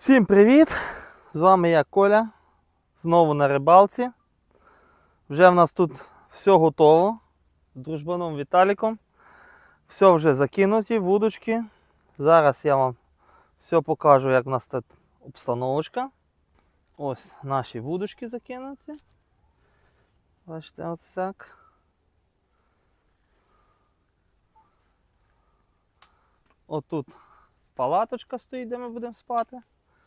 Всім привіт! З вами я, Коля. Знову на рибалці. Вже в нас тут все готово. З дружбаном Віталіком. Все вже закинуті, вудочки. Зараз я вам все покажу, як в нас тут обстановочка. Ось наші вудочки закинуті. Бачите, ось так. Отут палаточка стоїть, де ми будемо спати.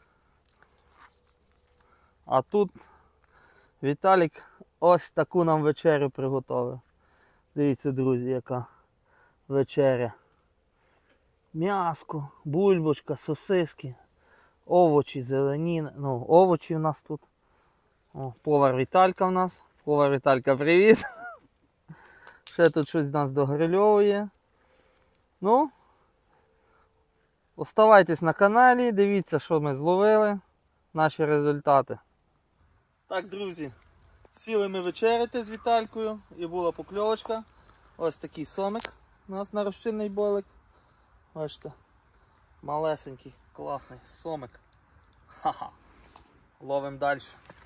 А тут Віталік ось таку нам вечерю приготував. Дивіться, друзі, яка вечеря. М'яско, бульбочка, сосиски, овочі, зеленіна. Ну, овочі в нас тут. О, повар Віталька в нас. Повар Віталька, привіт. Ще тут щось з нас догрильовує. Ну, оставайтесь на каналі, дивіться, що ми зловили, наші результати. Так, друзі, сіли ми вечеряти з Віталькою і була покльовочка. Ось такий сомик у нас на розчинний бойлик. Бачите, малесенький, класний сомик. Ха-ха. Ловимо далі.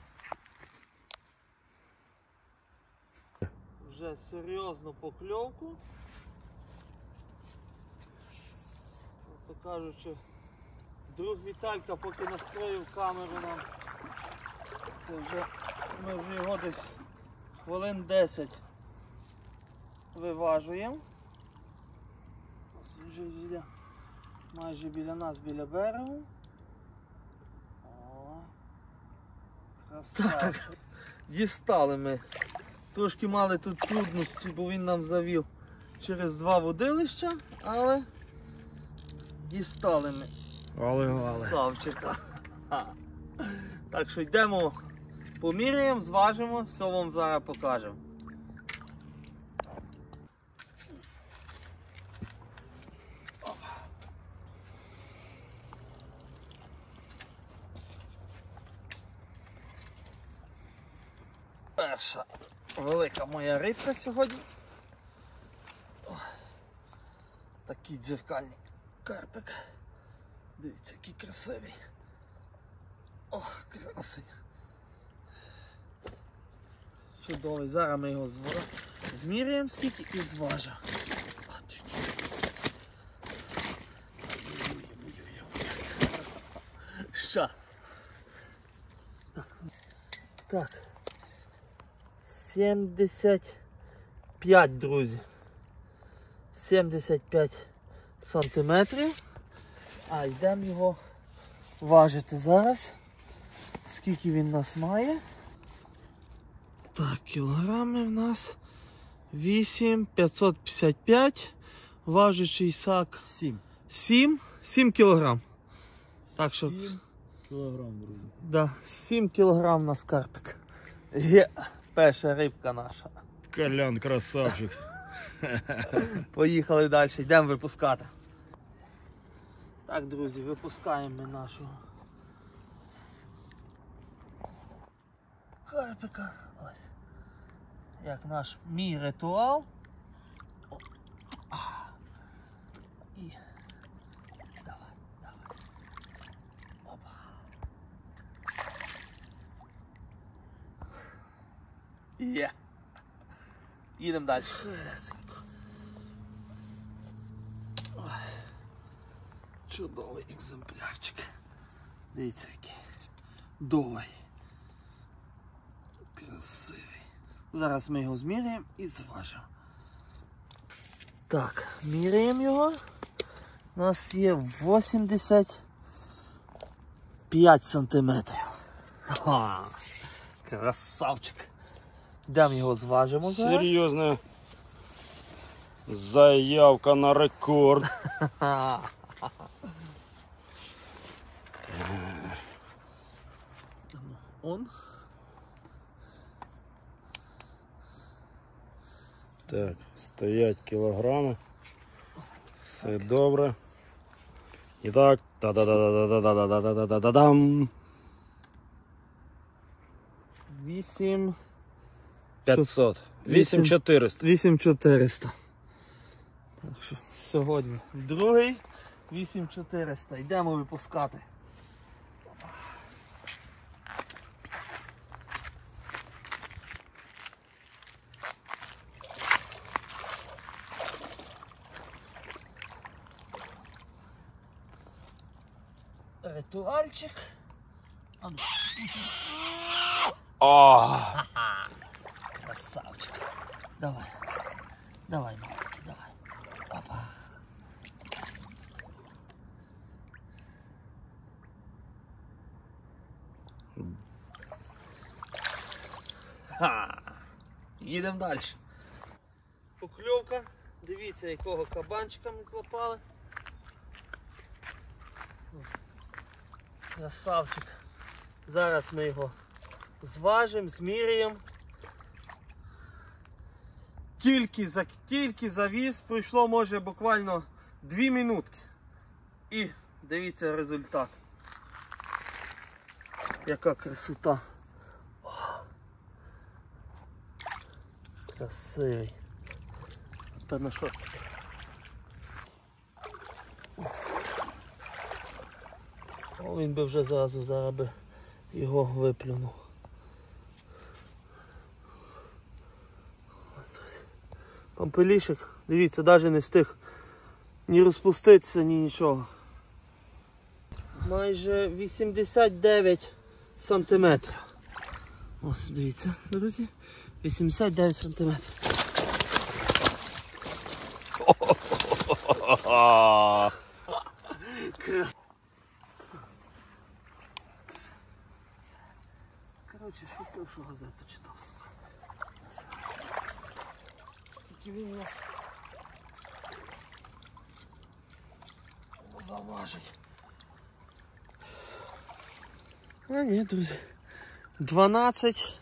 Вже серйозну покльовку. То кажучи, друг Віталька поки настроїв камеру нам. Це вже, ми вже його десь хвилин 10 виважуємо. Ось він вже йде майже біля нас, біля берегу. О, красавчик. Дістали ми. Трошки мали тут трудності, бо він нам завів через два водилища, але дістали ми красавчика. Так що йдемо, поміряємо, зважимо, все вам зараз покажемо. Перша велика моя рибка сьогодні. Такий дзеркальний карпик. Дивіться, який красивий. Ох, красень. Чудовий. Зараз ми його зміряємо скільки і зважимо. Щас. Так. 75, друзі. 75 сантиметрів. А йдемо його важити зараз. Скільки він нас має? Так, кілограми в нас 8,555. Важичий сак 7 кілограм. Так що 7 кілограм, друзі. Да, 7 кілограм у нас карпик. Є перша рибка наша. Колян, красавчик. Поїхали далі, йдемо випускати. Так, друзі, випускаємо ми нашого карпика. Ось. Як наш мій ритуал. І давай. Опа. Є. Їдемо далі. Чудовий екземплярчик. Дивіться який. Довгий. Красивий. Зараз ми його зміряємо і зважимо. Так, міряємо його. У нас є 85 сантиметрів. Ха, красавчик. Йдемо його зважимо зараз. Серйозна заявка на рекорд. Он. Так, стоять кілограми. Все добре. І так, та-да-да-да-да-да-да-да-да-да-дам. 8500. 8400. 8400. Так що сьогодні другий 8400. Йдемо випускати. Ритуальчик. А ну. О! Красавчик. Давай. Давай, маленький, давай. Опа. Ха. Їдемо далі. Покльовка. Дивіться, якого кабанчика ми злопали. Красавчик. Зараз ми його зважимо, зміряємо. Тільки завіз, пройшло може буквально 2 минутки. І дивіться результат. Яка красота. О, красивий. Певно шорстик. О, він би вже зараз би його виплюнув. Пампелішик, дивіться, навіть не встиг ні розпуститися, ні нічого. Майже 89 сантиметрів. Ось, дивіться, друзі, 89 сантиметрів. Коротше, шукав, що газету читав. Скільки він у нас заважить. А ні, друзі. 12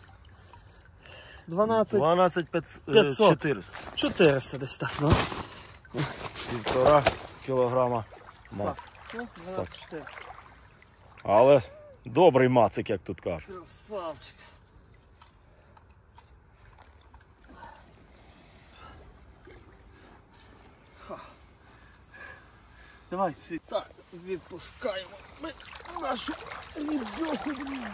500. 400 десь так, ну. 1,5 кілограма. Ну, 12 400. Але добрий мацик, як тут кажуть. Красавчик. Давай, Цвіт. Так, відпускаємо ми нашу лебедку.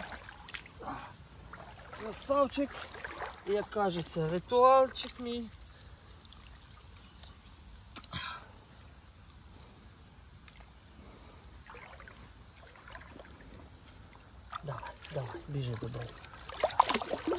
Красавчик. Як кажеться, ритуальчик мій. Давай, біжи додому.